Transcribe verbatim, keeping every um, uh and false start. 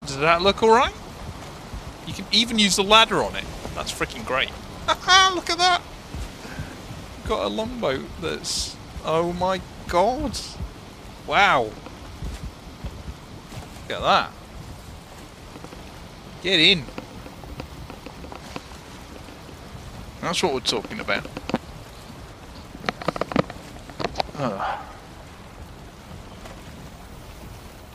Does that look alright? You can even use the ladder on it. That's freaking great. Look at that! We've got a longboat that's... Oh my god! Wow! Look at that! Get in! That's what we're talking about. Ugh.